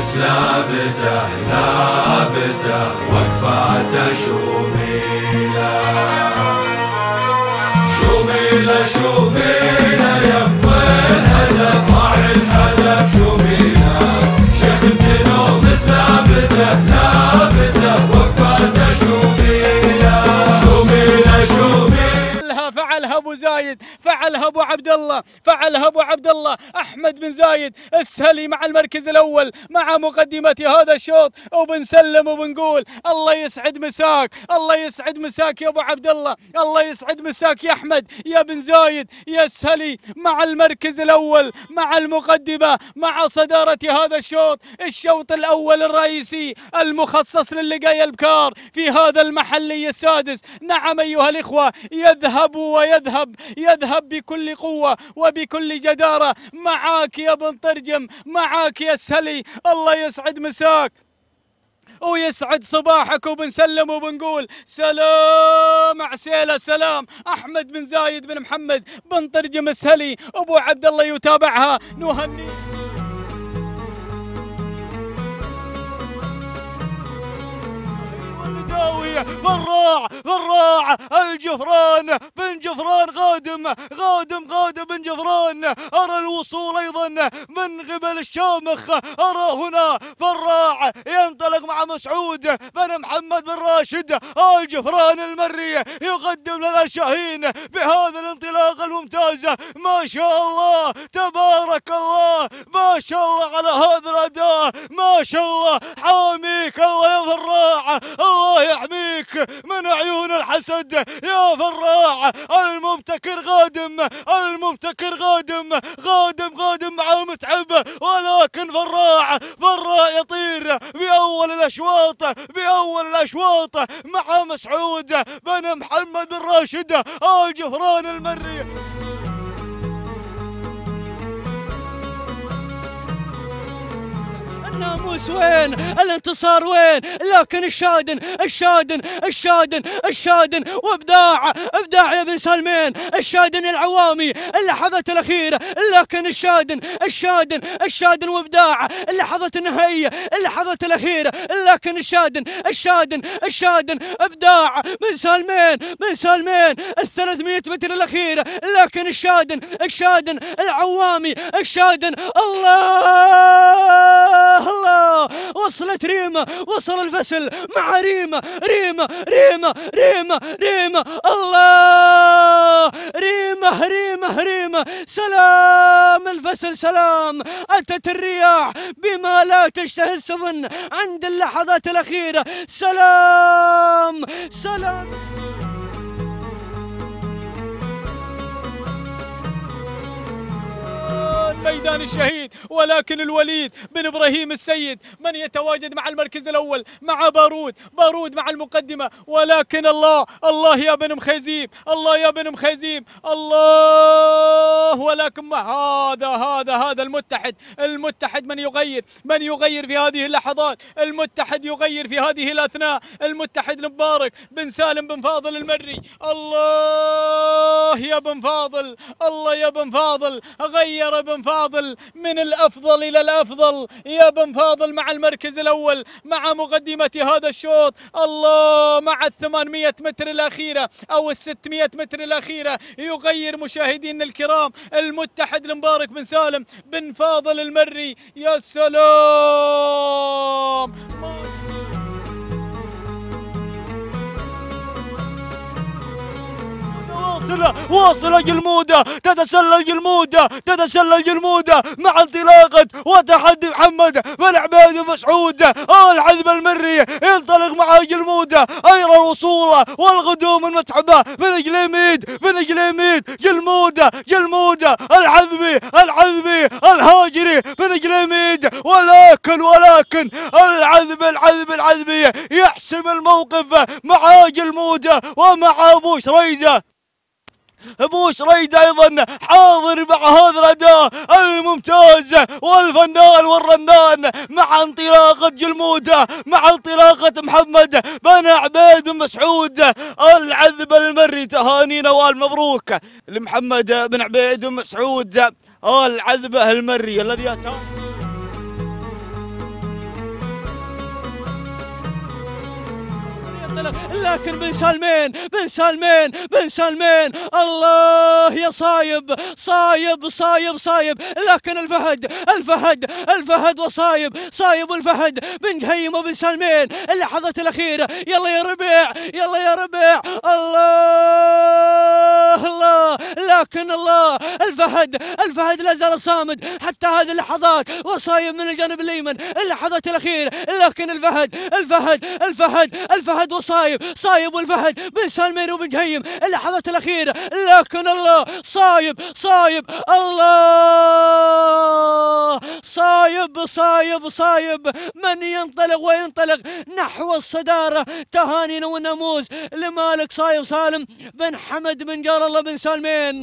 بس لابته لابته وقفاته شوميله شوميله شوميله يبا الهدف راعي الهدف شوميله شيخ تنو بس لابته لابته وقفاته شوميله شوميله شوميله فعلها ابو زايد، فعلها ابو عبد الله، فعلها ابو عبد الله احمد بن زايد السهلي مع المركز الاول مع مقدمه هذا الشوط، وبنسلم وبنقول الله يسعد مساك، الله يسعد مساك يا ابو عبد الله، الله يسعد مساك يا احمد يا بن زايد يا السهلي مع المركز الاول مع المقدمه مع صداره هذا الشوط الاول الرئيسي المخصص للقاية البكار في هذا المحلي السادس. نعم ايها الاخوه، يذهب بكل قوة وبكل جدارة. معاك يا بن ترجم، معاك يا السهلي، الله يسعد مساك ويسعد صباحك، وبنسلم وبنقول سلام عسيلة، سلام أحمد بن زايد بن محمد بن ترجم السهلي، أبو عبد الله يتابعها. نهني فراع الجفران بن جفران غادم بن جفران. أرى الوصول أيضا من قبل الشامخ، أرى هنا فراع ينطلق مع مسعود بن محمد بن راشد. الجفران المري يقدم لنا الشاهين بهذا الانطلاقة الممتازة. ما شاء الله تبارك الله، ما شاء الله على هذا الأداء، ما شاء الله. حاميك الله يا فراع، الله يحميك من عيون الحسد يا فراع. المبتكر غادم، المبتكر غادم مع المتعب، ولكن فراع يطير بأول الأشواط مع مسعود بن محمد بن راشد الجفران المري. الناموس وين؟ الانتصار وين؟ لكن الشادن وابداع يا بن سالمين. الشادن العوامي اللحظات الأخيرة، لكن الشادن وابداع اللحظات النهائية، اللحظات الأخيرة، لكن الشادن ابداع من سالمين 300 متر الأخيرة، لكن الشادن العوامي الله وصلت ريما، وصل الفسل مع ريما الله ريما سلام الفسل، سلام. أتت الرياح بما لا تشتهي السفن عند اللحظات الأخيرة. سلام ميدان الشهيد، ولكن الوليد بن إبراهيم السيد من يتواجد مع المركز الأول مع بارود مع المقدمة، ولكن الله يا بن مخيزيم، الله يا بن مخيزيم، الله. ولكن هذا المتحد من يغير في هذه اللحظات، المتحد يغير في هذه الأثناء، المتحد المبارك بن سالم بن فاضل المري. الله يا بن فاضل، الله يا بن فاضل، غير بن فاضل من الأفضل إلى الأفضل يا بن فاضل مع المركز الأول مع مقدمة هذا الشوط. الله مع 800 متر الأخيرة أو 600 متر الأخيرة يغير مشاهدينا الكرام المتحد المبارك بن سالم بن فاضل المري. يا سلام. واصلة جلمودة، تتسلل جلمودة مع انطلاقة وتحدي محمد بن عبيد مسعود العذب المري. ينطلق مع جلمودة أيضا الوصول والغدوم المتعبة بن جليميد جلمودة العذبي الهاجري بن جليميد. ولكن العذبي يحسم الموقف مع جلمودة ومع ابو شريدة ايضا حاضر مع هذا الاداء الممتاز والفنان والرنان مع انطلاقة جلمودة مع انطلاقة محمد بن عبيد بن مسعود العذب المري. تهانينا والمبروك لمحمد بن عبيد بن مسعود العذبة المري الذي أتى لكن بن سالمين بن سالمين بن سالمين الله يا صايب صايب صايب صايب، لكن الفهد وصايب صايب والفهد بن جهيم وبن سالمين اللحظات الأخيرة. يلا يا ربيع يلا يا ربيع الله لكن الله الفهد لا زال صامد حتى هذه اللحظات، وصايب من الجانب الأيمن اللحظات الأخيرة. لكن الفهد وصايب والفهد بن سالمين وبن جهيم اللحظات الأخيرة. لكن الله صايب الله صايب من ينطلق وينطلق نحو الصدارة. تهانينا والناموس لمالك صايب سالم بن حمد بن جار الله بن سالمين.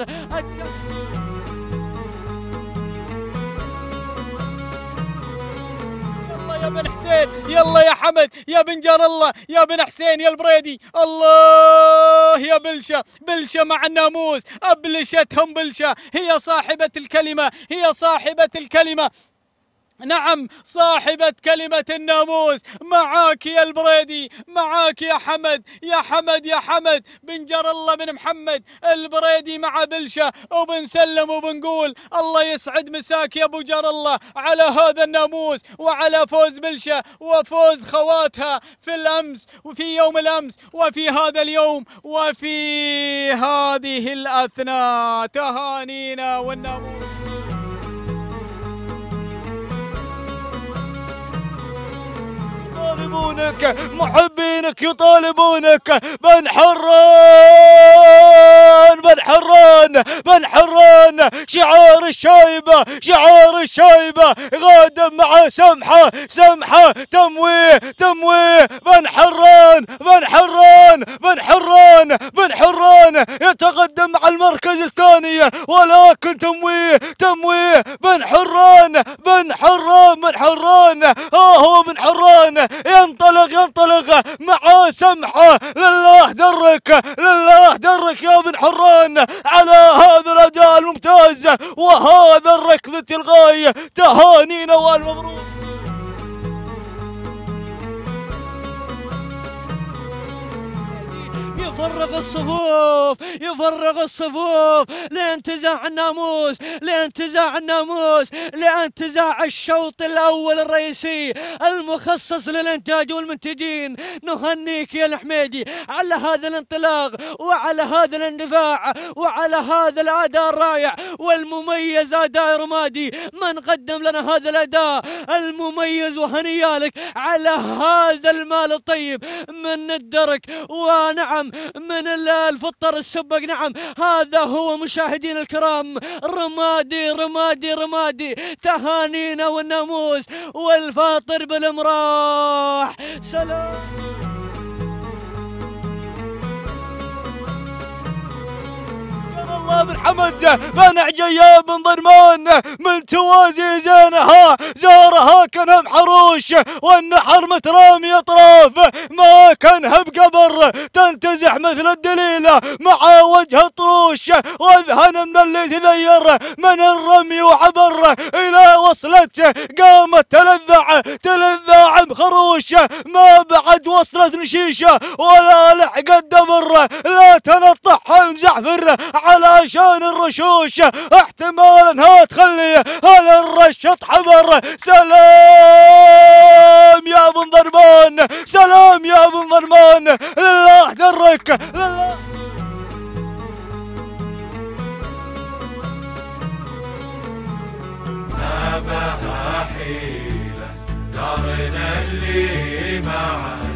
يا بن حسين يلا يا حمد يا بن جار الله يا بن حسين يا البريدي. الله يا بلشة مع الناموس، أبلشتهم بلشة، هي صاحبة الكلمة نعم صاحبة كلمة الناموس. معاك يا البريدي معاك يا حمد بن جار الله بن محمد البريدي مع بلشة، وبنسلم وبنقول الله يسعد مساك يا ابو جار الله على هذا الناموس وعلى فوز بلشة وفوز خواتها في الأمس وفي يوم الأمس وفي هذا اليوم وفي هذه الأثناء. تهانينا والناموس. يطالبونك محبينك يطالبونك بن حران شعار الشايبة غادم مع سمحة تمويه بن حران يتقدم مع المركز الثاني، ولكن تمويه بن حران هو بن حران ينطلق مع سمحة. لله درك يا بن حران على هذا الأداء الممتاز وهذا الركض التلقائي. تهانينا والمبروك. يفرغ الصفوف لانتزاع الناموس لانتزاع الشوط الأول الرئيسي المخصص للإنتاج والمنتجين. نهنيك يا الحميدي على هذا الانطلاق وعلى هذا الاندفاع وعلى هذا الأداء الرائع والمميز. أداء رمادي من قدم لنا هذا الأداء المميز، وهنيالك على هذا المال الطيب من الدرك ونعم من الفطر السبق. نعم هذا هو مشاهدين الكرام رمادي تهانينا والناموس والفاطر بالمراح. سلام. الله بن حمد بن عجياب بن ضرمان من توازي زارها كانها حروش والنحر مترامي اطراف ما كانها بقبر تنتزع مثل الدليله مع وجه الطروش، واذهن من اللي تذير من الرمي وعبر الى وصلت قامت تلذع بخروش ما بعد وصلت نشيشه ولا لحقت دبر لا تنطح المزعفر علشان الرشوش احتمال انها تخلي هالرشط حبر. سلام يا بن ضرمان لله درك لله. ما بها حيلة دارنا اللي معه